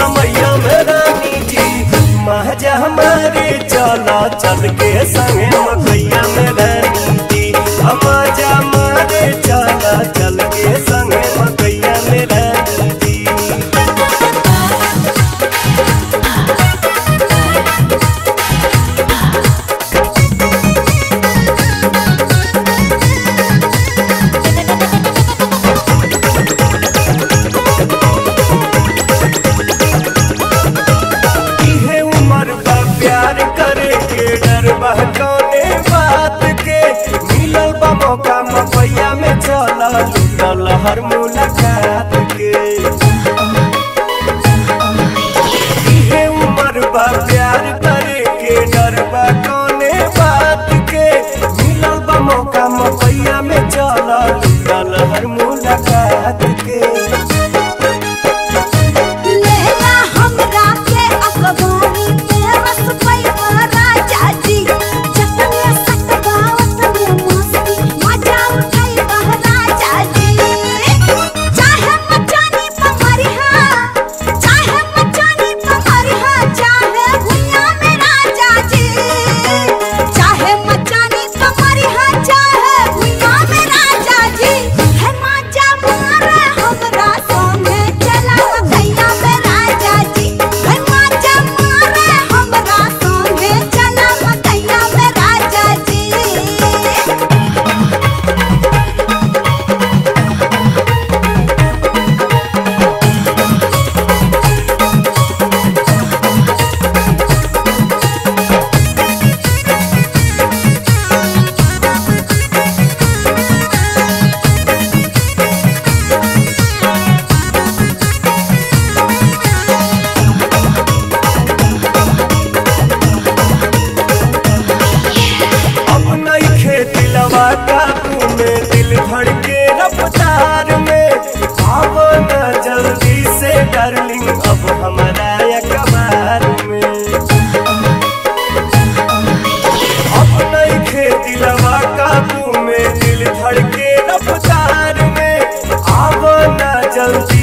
समैया में रानी जी महजा हमारे चला चल के संगे मकैया में रानी जी महजा हमारे चला चल के संगे मकैया में रानी जी। प्यार करे के डर बहकाने बात के मिलल बा मौका मपैया में चला लूटल हर मुलाकात के इहे उम्र बा प्यार करे के डर बहकाने बात के मिलल बा मौका मपैया में चला लूटल हर मुलाकात के। काबू में दिल धड़के रफ्तार में अब न जल्दी से डार्लिंग अब हमारा अखबार में अब नहीं खेती लवा काबू में दिल धड़के रफ्तार में अब न जल्दी